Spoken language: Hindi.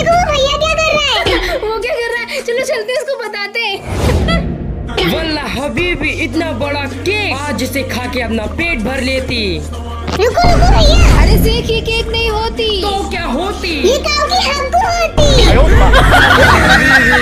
देखो वो भैया क्या कर रहा है। वो क्या कर रहा है? चलो चलते इसको बताते हैं। वल्ला हबीबी, इतना बड़ा केक आज इसे खा के अपना पेट भर लेती। रुको रुको भैया, अरे सेक ये केक नहीं होती। तो क्या होती? ये काऊ की हमको होती।